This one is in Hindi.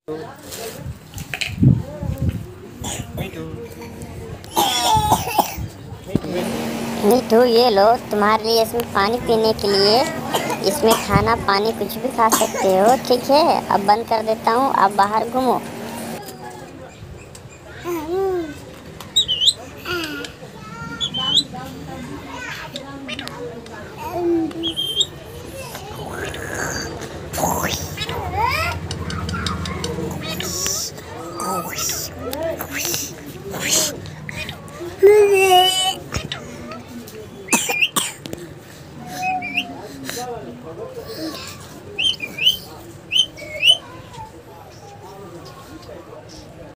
मीठू, ये लो तुम्हारे लिए, इसमें पानी पीने के लिए। इसमें खाना पानी कुछ भी खा सकते हो, ठीक है। अब बंद कर देता हूँ, आप बाहर घूमो।